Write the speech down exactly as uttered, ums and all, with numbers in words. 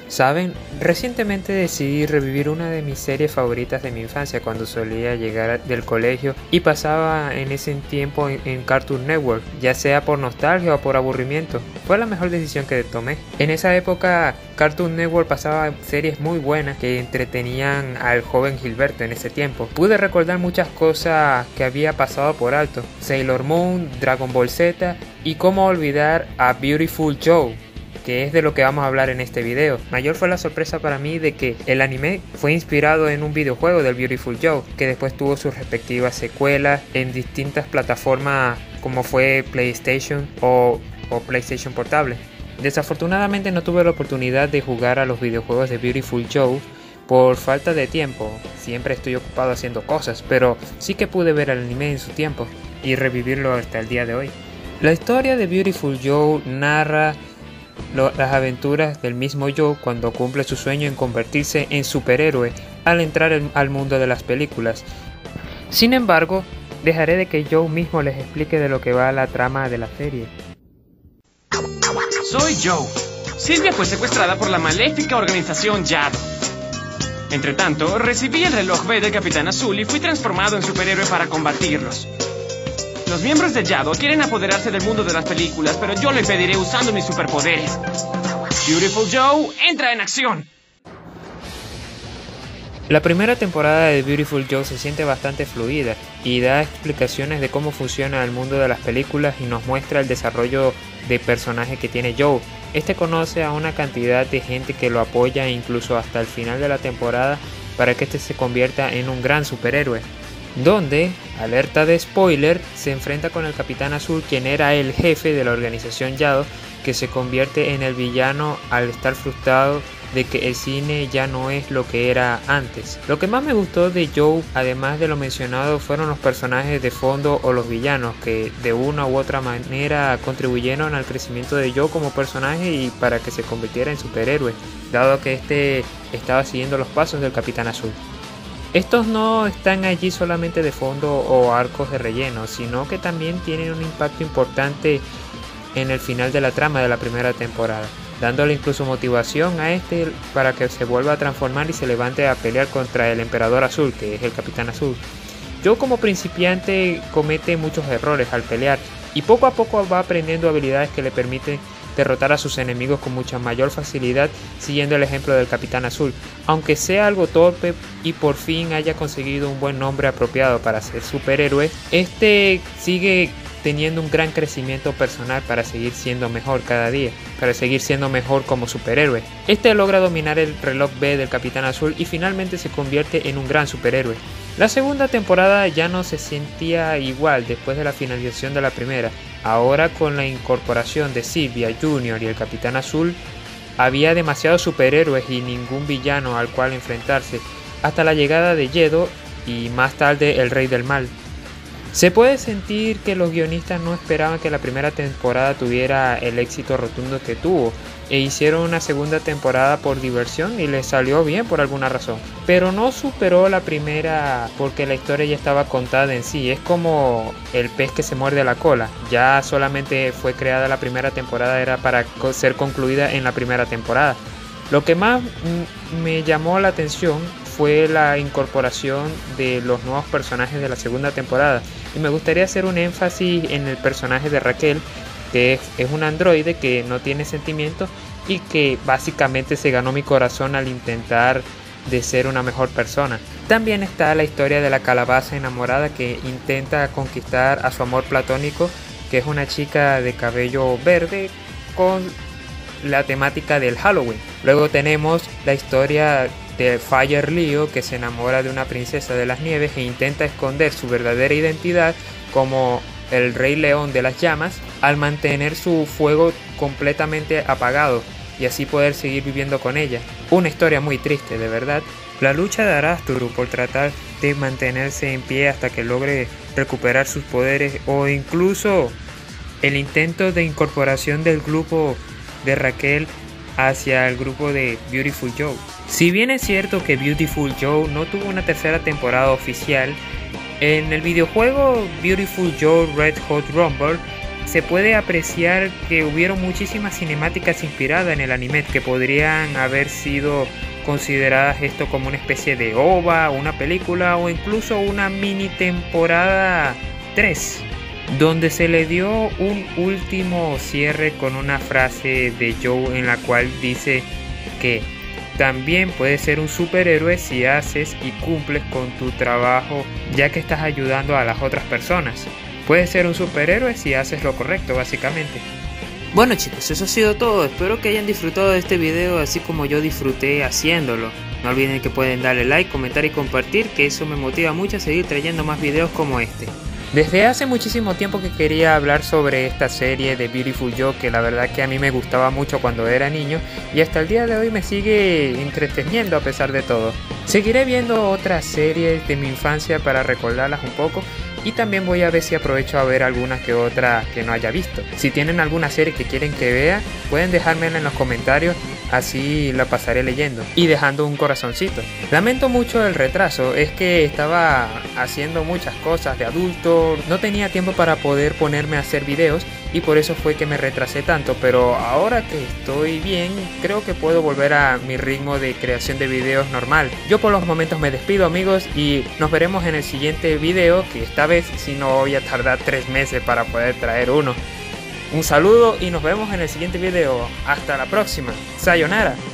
Saben, recientemente decidí revivir una de mis series favoritas de mi infancia cuando solía llegar del colegio y pasaba en ese tiempo en, en Cartoon Network, ya sea por nostalgia o por aburrimiento. Fue la mejor decisión que tomé. En esa época Cartoon Network pasaba series muy buenas que entretenían al joven Gilberto en ese tiempo. Pude recordar muchas cosas que había pasado por alto: Sailor Moon, Dragon Ball Z y cómo olvidar a Beautiful Joe, que es de lo que vamos a hablar en este video. Mayor fue la sorpresa para mí de que el anime fue inspirado en un videojuego del Beautiful Joe, que después tuvo sus respectivas secuelas en distintas plataformas como fue PlayStation o, o PlayStation Portable. Desafortunadamente no tuve la oportunidad de jugar a los videojuegos de Beautiful Joe por falta de tiempo. Siempre estoy ocupado haciendo cosas, pero sí que pude ver el anime en su tiempo y revivirlo hasta el día de hoy. La historia de Beautiful Joe narra Lo, las aventuras del mismo Joe cuando cumple su sueño en convertirse en superhéroe al entrar el, al mundo de las películas. Sin embargo, dejaré de que Joe mismo les explique de lo que va la trama de la serie. Soy Joe. Sylvia fue secuestrada por la maléfica organización Yado. Entre tanto, recibí el reloj B del Capitán Azul y fui transformado en superhéroe para combatirlos. Los miembros de Yado quieren apoderarse del mundo de las películas, pero yo lo impediré usando mis superpoderes. Beautiful Joe entra en acción. La primera temporada de Beautiful Joe se siente bastante fluida y da explicaciones de cómo funciona el mundo de las películas y nos muestra el desarrollo de personaje que tiene Joe. Este conoce a una cantidad de gente que lo apoya incluso hasta el final de la temporada para que este se convierta en un gran superhéroe, donde, alerta de spoiler, se enfrenta con el Capitán Azul, quien era el jefe de la organización Yado, que se convierte en el villano al estar frustrado de que el cine ya no es lo que era antes. Lo que más me gustó de Joe, además de lo mencionado, fueron los personajes de fondo o los villanos, que de una u otra manera contribuyeron al crecimiento de Joe como personaje y para que se convirtiera en superhéroe, dado que este estaba siguiendo los pasos del Capitán Azul. Estos no están allí solamente de fondo o arcos de relleno, sino que también tienen un impacto importante en el final de la trama de la primera temporada, dándole incluso motivación a este para que se vuelva a transformar y se levante a pelear contra el Emperador Azul, que es el Capitán Azul. Joe, como principiante, comete muchos errores al pelear y poco a poco va aprendiendo habilidades que le permiten derrotar a sus enemigos con mucha mayor facilidad, siguiendo el ejemplo del Capitán Azul, aunque sea algo torpe y por fin haya conseguido un buen nombre apropiado para ser superhéroe. Este sigue teniendo un gran crecimiento personal para seguir siendo mejor cada día, para seguir siendo mejor como superhéroe. Este logra dominar el reloj B del Capitán Azul y finalmente se convierte en un gran superhéroe. La segunda temporada ya no se sentía igual después de la finalización de la primera. Ahora, con la incorporación de Sylvia, Junior y el Capitán Azul, había demasiados superhéroes y ningún villano al cual enfrentarse, hasta la llegada de Yedo y más tarde el Rey del Mal. Se puede sentir que los guionistas no esperaban que la primera temporada tuviera el éxito rotundo que tuvo, e hicieron una segunda temporada por diversión y les salió bien por alguna razón, pero no superó la primera porque la historia ya estaba contada en sí. Es como el pez que se muerde la cola, ya solamente fue creada la primera temporada, era para ser concluida en la primera temporada. Lo que más me llamó la atención fue la incorporación de los nuevos personajes de la segunda temporada, y me gustaría hacer un énfasis en el personaje de Raquel, que es un androide que no tiene sentimientos y que básicamente se ganó mi corazón al intentar de ser una mejor persona. También está la historia de la calabaza enamorada que intenta conquistar a su amor platónico, que es una chica de cabello verde con la temática del Halloween. Luego tenemos la historia de Fire Leo, que se enamora de una princesa de las nieves e intenta esconder su verdadera identidad como el Rey León de las Llamas, al mantener su fuego completamente apagado y así poder seguir viviendo con ella. Una historia muy triste, de verdad. La lucha de Arasturu por tratar de mantenerse en pie hasta que logre recuperar sus poderes, o incluso el intento de incorporación del grupo de Raquel hacia el grupo de Beautiful Joe. Si bien es cierto que Beautiful Joe no tuvo una tercera temporada oficial, en el videojuego Beautiful Joe Red Hot Rumble se puede apreciar que hubieron muchísimas cinemáticas inspiradas en el anime que podrían haber sido consideradas esto como una especie de ova, una película o incluso una mini temporada tres, donde se le dio un último cierre con una frase de Joe en la cual dice que también puedes ser un superhéroe si haces y cumples con tu trabajo, ya que estás ayudando a las otras personas. Puedes ser un superhéroe si haces lo correcto, básicamente. Bueno chicos, eso ha sido todo. Espero que hayan disfrutado de este video así como yo disfruté haciéndolo. No olviden que pueden darle like, comentar y compartir, que eso me motiva mucho a seguir trayendo más videos como este. Desde hace muchísimo tiempo que quería hablar sobre esta serie de Beautiful Joe, que la verdad que a mí me gustaba mucho cuando era niño y hasta el día de hoy me sigue entreteniendo a pesar de todo. Seguiré viendo otras series de mi infancia para recordarlas un poco y también voy a ver si aprovecho a ver alguna que otra que no haya visto. Si tienen alguna serie que quieren que vea, pueden dejármela en los comentarios, así la pasaré leyendo y dejando un corazoncito. Lamento mucho el retraso, es que estaba haciendo muchas cosas de adulto, no tenía tiempo para poder ponerme a hacer videos y por eso fue que me retrasé tanto, pero ahora que estoy bien, creo que puedo volver a mi ritmo de creación de videos normal. Yo por los momentos me despido amigos y nos veremos en el siguiente video, que esta vez si no voy a tardar tres meses para poder traer uno. Un saludo y nos vemos en el siguiente video. Hasta la próxima. Sayonara.